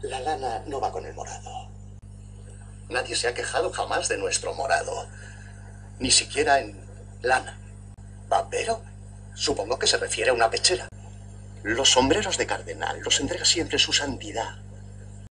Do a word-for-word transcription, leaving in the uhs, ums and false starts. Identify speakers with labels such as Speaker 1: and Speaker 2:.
Speaker 1: La lana no va con el morado.
Speaker 2: Nadie se ha quejado jamás de nuestro morado. Ni siquiera en lana. ¿Vapero? Supongo que se refiere a una pechera. Los sombreros de cardenal los entrega siempre su santidad.